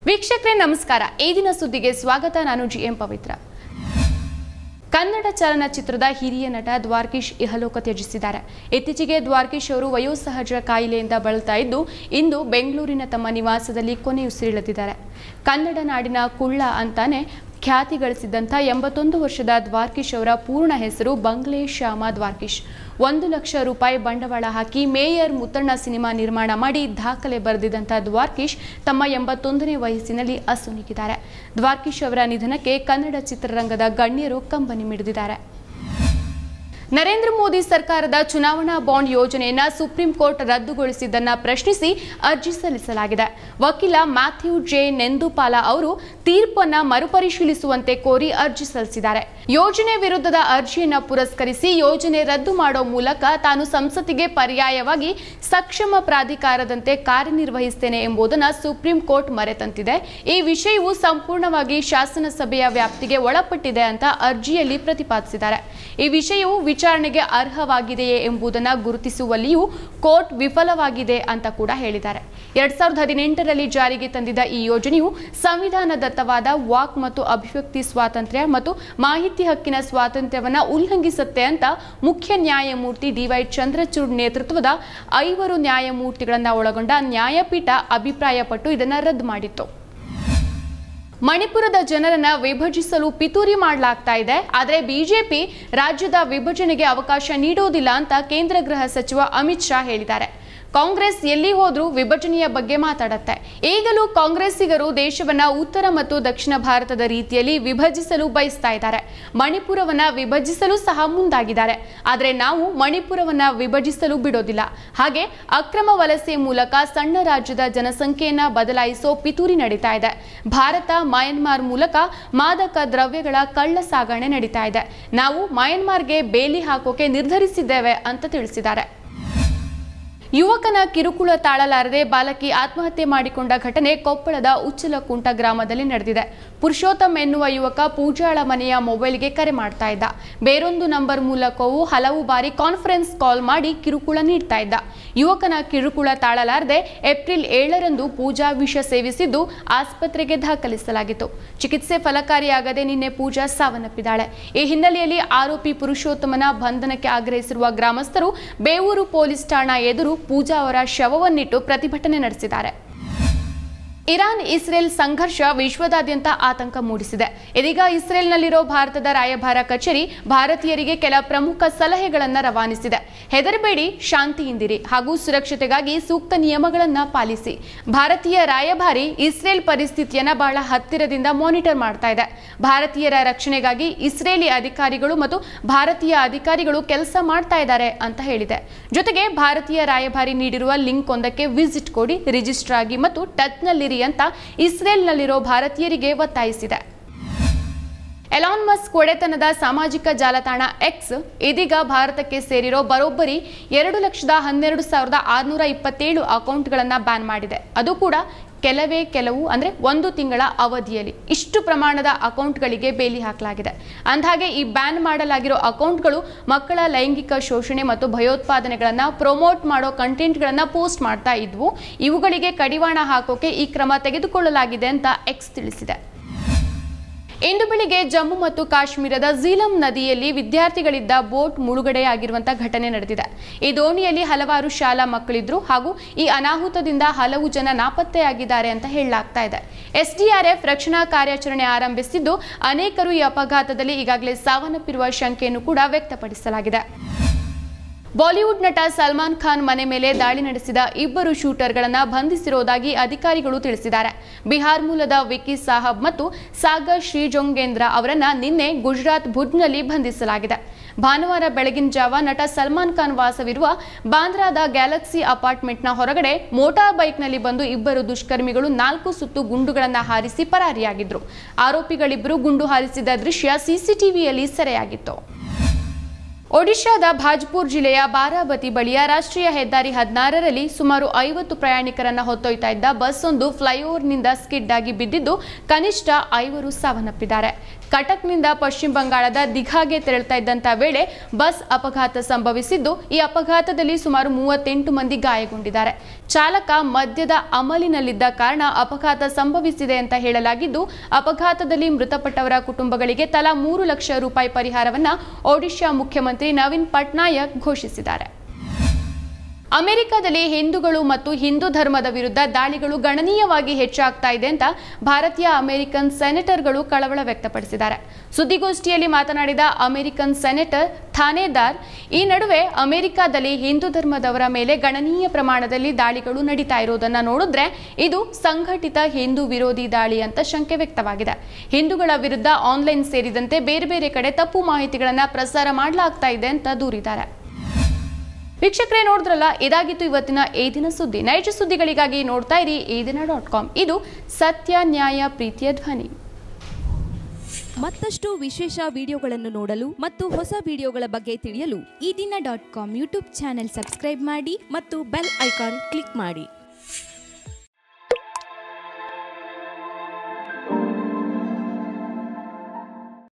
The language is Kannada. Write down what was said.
ವೀಕ್ಷಕರೇ ನಮಸ್ಕಾರ. ಈ ದಿನ ಸುದ್ದಿಗೆ ಸ್ವಾಗತ. ನಾನು ಜಿಎಂ ಪವಿತ್ರ. ಕನ್ನಡ ಚಲನಚಿತ್ರದ ಹಿರಿಯ ನಟ ದ್ವಾರಕೀಶ್ ಇಹಲೋಕ ತ್ಯಜಿಸಿದ್ದಾರೆ. ಇತ್ತೀಚೆಗೆ ದ್ವಾರಕೀಶ್ ಅವರು ವಯೋಸಹಜ ಕಾಯಿಲೆಯಿಂದ ಬಳಲ್ತಾ ಇದ್ದು ಇಂದು ಬೆಂಗಳೂರಿನ ತಮ್ಮ ನಿವಾಸದಲ್ಲಿ ಕೊನೆಯುಸಿರೆಳೆದಿದ್ದಾರೆ. ಕನ್ನಡ ನಾಡಿನ ಕುಳ್ಳ ಅಂತಾನೆ ಖ್ಯಾತಿ ಗಳಿಸಿದಂಥ 81 ವರ್ಷದ ದ್ವಾರಕೀಶ್ ಅವರ ಪೂರ್ಣ ಹೆಸರು ಬಂಗ್ಲೆ ಶ್ಯಾಮ ದ್ವಾರಕೀಶ್. 1 ಲಕ್ಷ ರೂಪಾಯಿ ಬಂಡವಾಳ ಹಾಕಿ ಮೇಯರ್ ಮುತ್ತಣ್ಣ ಸಿನಿಮಾ ನಿರ್ಮಾಣ ಮಾಡಿ ದಾಖಲೆ ಬರೆದಿದ್ದಂಥ ದ್ವಾರಕೀಶ್ ತಮ್ಮ 81ನೇ ವಯಸ್ಸಿನಲ್ಲಿ ಅಸುನೀಗಿದ್ದಾರೆ. ದ್ವಾರಕೀಶ್ ಅವರ ನಿಧನಕ್ಕೆ ಕನ್ನಡ ಚಿತ್ರರಂಗದ ಗಣ್ಯರು ಕಂಬನಿ ಮಿಡಿದಿದ್ದಾರೆ. ನರೇಂದ್ರ ಮೋದಿ ಸರ್ಕಾರದ ಚುನಾವಣಾ ಬಾಂಡ್ ಯೋಜನೆಯನ್ನು ಸುಪ್ರೀಂ ಕೋರ್ಟ್ ರದ್ದುಗೊಳಿಸಿದ್ದನ್ನು ಪ್ರಶ್ನಿಸಿ ಅರ್ಜಿ ಸಲ್ಲಿಸಲಾಗಿದೆ. ವಕೀಲ ಮ್ಯಾಥ್ಯೂ ಜೆ ನೆಂದುಪಾಲ ಅವರು ತೀರ್ಪನ್ನು ಮರುಪರಿಶೀಲಿಸುವಂತೆ ಕೋರಿ ಅರ್ಜಿ ಸಲ್ಲಿಸಿದ್ದಾರೆ. ಯೋಜನೆ ವಿರುದ್ಧದ ಅರ್ಜಿಯನ್ನು ಪುರಸ್ಕರಿಸಿ ಯೋಜನೆ ರದ್ದು ಮಾಡೋ ಮೂಲಕ ತಾನು ಸಂಸತ್ತಿಗೆ ಪರ್ಯಾಯವಾಗಿ ಸಕ್ಷಮ ಪ್ರಾಧಿಕಾರದಂತೆ ಕಾರ್ಯನಿರ್ವಹಿಸುತ್ತೇನೆ ಎಂಬುದನ್ನು ಸುಪ್ರೀಂ ಕೋರ್ಟ್ ಮರೆತಂತಿದೆ. ಈ ವಿಷಯವು ಸಂಪೂರ್ಣವಾಗಿ ಶಾಸನಸಭೆಯ ವ್ಯಾಪ್ತಿಗೆ ಒಳಪಟ್ಟಿದೆ ಅಂತ ಅರ್ಜಿಯಲ್ಲಿ ಪ್ರತಿಪಾದಿಸಿದ್ದಾರೆ. ಈ ವಿಷಯವು ವಿಚಾರಣೆಗೆ ಅರ್ಹವಾಗಿದೆಯೇ ಎಂಬುದನ್ನು ಗುರುತಿಸುವಲ್ಲಿಯೂ ಕೋರ್ಟ್ ವಿಫಲವಾಗಿದೆ ಅಂತ ಕೂಡ ಹೇಳಿದ್ದಾರೆ. 2018ರಲ್ಲಿ ಜಾರಿಗೆ ತಂದಿದ್ದ ಈ ಯೋಜನೆಯು ಸಂವಿಧಾನದತ್ತವಾದ ವಾಕ್ ಮತ್ತು ಅಭಿವ್ಯಕ್ತಿ ಸ್ವಾತಂತ್ರ್ಯ ಮತ್ತು ಮಾಹಿತಿ ಹಕ್ಕಿನ ಸ್ವಾತಂತ್ರ್ಯವನ್ನು ಉಲ್ಲಂಘಿಸುತ್ತೆ ಅಂತ ಮುಖ್ಯ ನ್ಯಾಯಮೂರ್ತಿ ಡಿ.ವೈ. ಚಂದ್ರಚೂಡ್ ನೇತೃತ್ವದ 5 ನ್ಯಾಯಮೂರ್ತಿಗಳನ್ನು ಒಳಗೊಂಡ ನ್ಯಾಯಪೀಠ ಅಭಿಪ್ರಾಯಪಟ್ಟು ಇದನ್ನು ರದ್ದು ಮಾಡಿತ್ತು. ಮಣಿಪುರದ ಜನರನ್ನ ವಿಭಜಿಸಲು ಪಿತೂರಿ ಮಾಡಲಾಗ್ತಾ ಇದೆ. ಆದರೆ ಬಿಜೆಪಿ ರಾಜ್ಯದ ವಿಭಜನೆಗೆ ಅವಕಾಶ ನೀಡುವುದಿಲ್ಲ ಅಂತ ಕೇಂದ್ರ ಗೃಹ ಸಚಿವ ಅಮಿತ್ ಶಾ ಹೇಳಿದ್ದಾರೆ. ಕಾಂಗ್ರೆಸ್ ಎಲ್ಲಿ ಹೋದ್ರೂ ವಿಭಜನೆಯ ಬಗ್ಗೆ ಮಾತಾಡುತ್ತೆ. ಈಗಲೂ ಕಾಂಗ್ರೆಸ್ಸಿಗರು ದೇಶವನ್ನ ಉತ್ತರ ಮತ್ತು ದಕ್ಷಿಣ ಭಾರತದ ರೀತಿಯಲ್ಲಿ ವಿಭಜಿಸಲು ಬಯಸ್ತಾ ಇದ್ದಾರೆ. ಮಣಿಪುರವನ್ನ ವಿಭಜಿಸಲು ಸಹ ಮುಂದಾಗಿದ್ದಾರೆ. ಆದರೆ ನಾವು ಮಣಿಪುರವನ್ನ ವಿಭಜಿಸಲು ಬಿಡೋದಿಲ್ಲ. ಹಾಗೆ ಅಕ್ರಮ ವಲಸೆ ಮೂಲಕ ಸಣ್ಣ ರಾಜ್ಯದ ಜನಸಂಖ್ಯೆಯನ್ನ ಬದಲಾಯಿಸೋ ಪಿತೂರಿ ನಡೀತಾ ಇದೆ. ಭಾರತ ಮಯನ್ಮಾರ್ ಮೂಲಕ ಮಾದಕ ದ್ರವ್ಯಗಳ ಕಳ್ಳ ಸಾಗಣೆ ನಡೀತಾ ಇದೆ. ನಾವು ಮಯನ್ಮಾರ್ಗೆ ಬೇಲಿ ಹಾಕೋಕೆ ನಿರ್ಧರಿಸಿದ್ದೇವೆ ಅಂತ ತಿಳಿಸಿದ್ದಾರೆ. ಯುವಕನ ಕಿರುಕುಳ ತಾಳಲಾರದೆ ಬಾಲಕಿ ಆತ್ಮಹತ್ಯೆ ಮಾಡಿಕೊಂಡ ಘಟನೆ ಕೊಪ್ಪಳದ ಉಚ್ಚಲಕುಂಟ ಗ್ರಾಮದಲ್ಲಿ ನಡೆದಿದೆ. ಪುರುಷೋತ್ತಮ್ ಎನ್ನುವ ಯುವಕ ಪೂಜಾಳ ಮನೆಯ ಮೊಬೈಲ್ಗೆ ಕರೆ ಮಾಡ್ತಾ ಇದ್ದ. ಬೇರೊಂದು ನಂಬರ್ ಮೂಲಕವೂ ಹಲವು ಬಾರಿ ಕಾನ್ಫರೆನ್ಸ್ ಕಾಲ್ ಮಾಡಿ ಕಿರುಕುಳ ನೀಡ್ತಾ ಇದ್ದ. ಯುವಕನ ಕಿರುಕುಳ ತಾಳಲಾರದೆ ಏಪ್ರಿಲ್ 7ರಂದು ಪೂಜಾ ವಿಷ ಸೇವಿಸಿದ್ದು ಆಸ್ಪತ್ರೆಗೆ ದಾಖಲಿಸಲಾಗಿತ್ತು. ಚಿಕಿತ್ಸೆ ಫಲಕಾರಿಯಾಗದೆ ನಿನ್ನೆ ಪೂಜಾ ಸಾವನ್ನಪ್ಪಿದ್ದಾಳೆ. ಈ ಹಿನ್ನೆಲೆಯಲ್ಲಿ ಆರೋಪಿ ಪುರುಷೋತ್ತಮನ ಬಂಧನಕ್ಕೆ ಆಗ್ರಹಿಸಿರುವ ಗ್ರಾಮಸ್ಥರು ಬೇವೂರು ಪೊಲೀಸ್ ಠಾಣಾ ಎದುರು ಪೂಜಾ ಅವರ ಶವವನ್ನಿಟ್ಟು ಪ್ರತಿಭಟನೆ ನಡೆಸಿದ್ದಾರೆ. ಇರಾನ್ ಇಸ್ರೇಲ್ ಸಂಘರ್ಷ ವಿಶ್ವದಾದ್ಯಂತ ಆತಂಕ ಮೂಡಿಸಿದೆ. ಇದೀಗ ಇಸ್ರೇಲ್ನಲ್ಲಿರೋ ಭಾರತದ ರಾಯಭಾರ ಕಚೇರಿ ಭಾರತೀಯರಿಗೆ ಕೆಲ ಪ್ರಮುಖ ಸಲಹೆಗಳನ್ನು ರವಾನಿಸಿದೆ. ಹೆದರಬೇಡಿ, ಶಾಂತಿಯಿಂದಿರಿ ಹಾಗೂ ಸುರಕ್ಷತೆಗಾಗಿ ಸೂಕ್ತ ನಿಯಮಗಳನ್ನು ಪಾಲಿಸಿ. ಭಾರತೀಯ ರಾಯಭಾರಿ ಇಸ್ರೇಲ್ ಪರಿಸ್ಥಿತಿಯನ್ನು ಬಹಳ ಹತ್ತಿರದಿಂದ ಮಾನಿಟರ್ ಮಾಡ್ತಾ ಇದೆ. ಭಾರತೀಯರ ರಕ್ಷಣೆಗಾಗಿ ಇಸ್ರೇಲಿ ಅಧಿಕಾರಿಗಳು ಮತ್ತು ಭಾರತೀಯ ಅಧಿಕಾರಿಗಳು ಕೆಲಸ ಮಾಡ್ತಾ ಇದ್ದಾರೆ ಅಂತ ಹೇಳಿದೆ. ಜೊತೆಗೆ ಭಾರತೀಯ ರಾಯಭಾರಿ ನೀಡಿರುವ ಲಿಂಕ್ ಒಂದಕ್ಕೆ ವಿಸಿಟ್ ಕೊಡಿ, ರಿಜಿಸ್ಟರ್ ಆಗಿ ಮತ್ತು ಟಚ್ನಲ್ಲಿರಿ ಅಂತ ಇಸ್ರೇಲ್ನಲ್ಲಿರೋ ಭಾರತೀಯರಿಗೆ ಒತ್ತಾಯಿಸಿದೆ. ಎಲಾನ್ ಮಸ್ಕ್ ಒಡೆತನದ ಸಾಮಾಜಿಕ ಜಾಲತಾಣ ಎಕ್ಸ್ ಇದೀಗ ಭಾರತಕ್ಕೆ ಸೇರಿರೋ ಬರೋಬ್ಬರಿ 2,12,627 ಅಕೌಂಟ್ಗಳನ್ನು ಬ್ಯಾನ್ ಮಾಡಿದೆ. ಅದು ಕೂಡ ಕೆಲವು ಅಂದ್ರೆ 1 ತಿಂಗಳ ಅವಧಿಯಲ್ಲಿ ಇಷ್ಟು ಪ್ರಮಾಣದ ಅಕೌಂಟ್ಗಳಿಗೆ ಬೇಲಿ ಹಾಕಲಾಗಿದೆ. ಅಂದಹಾಗೆ ಈ ಬ್ಯಾನ್ ಮಾಡಲಾಗಿರೋ ಅಕೌಂಟ್ಗಳು ಮಕ್ಕಳ ಲೈಂಗಿಕ ಶೋಷಣೆ ಮತ್ತು ಭಯೋತ್ಪಾದನೆಗಳನ್ನ ಪ್ರಮೋಟ್ ಮಾಡೋ ಕಂಟೆಂಟ್ಗಳನ್ನ ಪೋಸ್ಟ್ ಮಾಡ್ತಾ ಇದ್ವು. ಇವುಗಳಿಗೆ ಕಡಿವಾಣ ಹಾಕೋಕೆ ಈ ಕ್ರಮ ತೆಗೆದುಕೊಳ್ಳಲಾಗಿದೆ ಅಂತ ಎಕ್ಸ್ ತಿಳಿಸಿದೆ. ಇಂದು ಬೆಳಿಗ್ಗೆ ಜಮ್ಮು ಮತ್ತು ಕಾಶ್ಮೀರದ ಝೀಲಂ ನದಿಯಲ್ಲಿ ವಿದ್ಯಾರ್ಥಿಗಳಿದ್ದ ಬೋಟ್ ಮುಳುಗಡೆಯಾಗಿರುವಂತಹ ಘಟನೆ ನಡೆದಿದೆ. ಈ ದೋಣಿಯಲ್ಲಿ ಹಲವಾರು ಶಾಲಾ ಮಕ್ಕಳಿದ್ರು ಹಾಗೂ ಈ ಅನಾಹುತದಿಂದ ಹಲವು ಜನ ನಾಪತ್ತೆಯಾಗಿದ್ದಾರೆ ಅಂತ ಹೇಳಲಾಗ್ತಾ ಇದೆ. ಎಸ್ಡಿಆರ್ಎಫ್ ರಕ್ಷಣಾ ಕಾರ್ಯಾಚರಣೆ ಆರಂಭಿಸಿದ್ದು ಅನೇಕರು ಈ ಅಪಘಾತದಲ್ಲಿ ಈಗಾಗಲೇ ಸಾವನ್ನಪ್ಪಿರುವ ಶಂಕೆಯನ್ನು ಕೂಡ ವ್ಯಕ್ತಪಡಿಸಲಾಗಿದೆ. ಬಾಲಿವುಡ್ ನಟ ಸಲ್ಮಾನ್ ಖಾನ್ ಮನೆ ಮೇಲೆ ದಾಳಿ ನಡೆಸಿದ 2 ಶೂಟರ್ಗಳನ್ನು ಬಂಧಿಸಿರುವುದಾಗಿ ಅಧಿಕಾರಿಗಳು ತಿಳಿಸಿದ್ದಾರೆ. ಬಿಹಾರ್ ಮೂಲದ ವಿಕಿ ಸಾಹಬ್ ಮತ್ತು ಸಾಗರ್ ಶ್ರೀಜೋಂಗೇಂದ್ರ ಅವರನ್ನ ನಿನ್ನೆ ಗುಜರಾತ್ ಭುಜ್ನಲ್ಲಿ ಬಂಧಿಸಲಾಗಿದೆ. ಭಾನುವಾರ ಬೆಳಗಿನ ಜಾವ ನಟ ಸಲ್ಮಾನ್ ಖಾನ್ ವಾಸವಿರುವ ಬಾಂದ್ರಾದ ಗ್ಯಾಲಕ್ಸಿ ಅಪಾರ್ಟ್ಮೆಂಟ್ನ ಹೊರಗಡೆ ಮೋಟಾರ್ ಬೈಕ್ನಲ್ಲಿ ಬಂದು 2 ದುಷ್ಕರ್ಮಿಗಳು 4 ಸುತ್ತು ಗುಂಡುಗಳನ್ನು ಹಾರಿಸಿ ಪರಾರಿಯಾಗಿದ್ರು. ಆರೋಪಿಗಳಿಬ್ಬರು ಗುಂಡು ಹಾರಿಸಿದ ದೃಶ್ಯ ಸಿಸಿಟಿವಿಯಲ್ಲಿ ಸೆರೆಯಾಗಿತ್ತು. ಒಡಿಶಾದ ಭಾಜ್ಪುರ್ ಜಿಲ್ಲೆಯ ಬಾರಾಬತಿ ಬಳಿಯ ರಾಷ್ಟ್ರೀಯ ಹೆದ್ದಾರಿ 16ರಲ್ಲಿ ಸುಮಾರು 50 ಪ್ರಯಾಣಿಕರನ್ನ ಹೊತ್ತೊಯ್ತಾ ಇದ್ದ ಬಸ್ ಒಂದು ಫ್ಲೈಓವರ್ನಿಂದ ಸ್ಕಿಡ್ ಆಗಿ ಬಿದ್ದಿದ್ದು ಕನಿಷ್ಠ 5 ಸಾವನ್ನಪ್ಪಿದ್ದಾರೆ. ಕಟಕ್ನಿಂದ ಪಶ್ಚಿಮ ಬಂಗಾಳದ ದಿಘಾಗೆ ತೆರಳುತ್ತಾ ಇದ್ದಂತ ವೇಳೆ ಬಸ್ ಅಪಘಾತ ಸಂಭವಿಸಿದ್ದು ಈ ಅಪಘಾತದಲ್ಲಿ ಸುಮಾರು 38 ಮಂದಿ ಗಾಯಗೊಂಡಿದ್ದಾರೆ. ಚಾಲಕ ಮದ್ಯದ ಅಮಲಿನಲ್ಲಿದ್ದ ಕಾರಣ ಅಪಘಾತ ಸಂಭವಿಸಿದೆ ಅಂತ ಹೇಳಲಾಗಿದ್ದು ಅಪಘಾತದಲ್ಲಿ ಮೃತಪಟ್ಟವರ ಕುಟುಂಬಗಳಿಗೆ ತಲಾ 3 ಲಕ್ಷ ರೂಪಾಯಿ ಪರಿಹಾರವನ್ನ ಒಡಿಶಾ ಮುಖ್ಯಮಂತ್ರಿ ನವೀನ್ ಪಟ್ನಾಯಕ್ ಘೋಷಿಸಿದ್ದಾರೆ. ಅಮೆರಿಕದಲ್ಲಿ ಹಿಂದೂಗಳು ಮತ್ತು ಹಿಂದೂ ಧರ್ಮದ ವಿರುದ್ಧ ದಾಳಿಗಳು ಗಣನೀಯವಾಗಿ ಹೆಚ್ಚಾಗ್ತಾ ಇದೆ ಅಂತ ಭಾರತೀಯ ಅಮೆರಿಕನ್ ಸೆನೆಟರ್ಗಳು ಕಳವಳ ವ್ಯಕ್ತಪಡಿಸಿದ್ದಾರೆ. ಸುದ್ದಿಗೋಷ್ಠಿಯಲ್ಲಿ ಮಾತನಾಡಿದ ಅಮೆರಿಕನ್ ಸೆನೆಟರ್ ಥಾನೇದಾರ್, ಈ ನಡುವೆ ಅಮೆರಿಕದಲ್ಲಿ ಹಿಂದೂ ಧರ್ಮದವರ ಮೇಲೆ ಗಣನೀಯ ಪ್ರಮಾಣದಲ್ಲಿ ದಾಳಿಗಳು ನಡೀತಾ ಇರೋದನ್ನ ನೋಡಿದ್ರೆ ಇದು ಸಂಘಟಿತ ಹಿಂದೂ ವಿರೋಧಿ ದಾಳಿ ಅಂತ ಶಂಕೆ ವ್ಯಕ್ತವಾಗಿದೆ. ಹಿಂದೂಗಳ ವಿರುದ್ಧ ಆನ್ಲೈನ್ ಸೇರಿದಂತೆ ಬೇರೆ ಬೇರೆ ಕಡೆ ತಪ್ಪು ಮಾಹಿತಿಗಳನ್ನ ಪ್ರಸಾರ ಮಾಡಲಾಗ್ತಾ ಇದೆ ಅಂತ ದೂರಿದ್ದಾರೆ. ವೀಕ್ಷಕರೇ, ನೋಡಿದ್ರಲ್ಲ, ಇದಾಗಿತ್ತು ಇವತ್ತಿನ ಈ ದಿನ ಸುದ್ದಿ. ನೈಜ ಸುದ್ದಿಗಳಿಗಾಗಿ ನೋಡ್ತಾ ಇರಿ eedina.com. ಇದು ಸತ್ಯ, ನ್ಯಾಯ, ಪ್ರೀತಿಯ ಧ್ವನಿ. ಮತ್ತಷ್ಟು ವಿಶೇಷ ವಿಡಿಯೋಗಳನ್ನು ನೋಡಲು ಮತ್ತು ಹೊಸ ವಿಡಿಯೋಗಳ ಬಗ್ಗೆ ತಿಳಿಯಲು eedina.com ಯೂಟ್ಯೂಬ್ ಚಾನೆಲ್ ಸಬ್ಸ್ಕ್ರೈಬ್ ಮಾಡಿ ಮತ್ತು ಬೆಲ್ ಐಕಾನ್ ಕ್ಲಿಕ್ ಮಾಡಿ.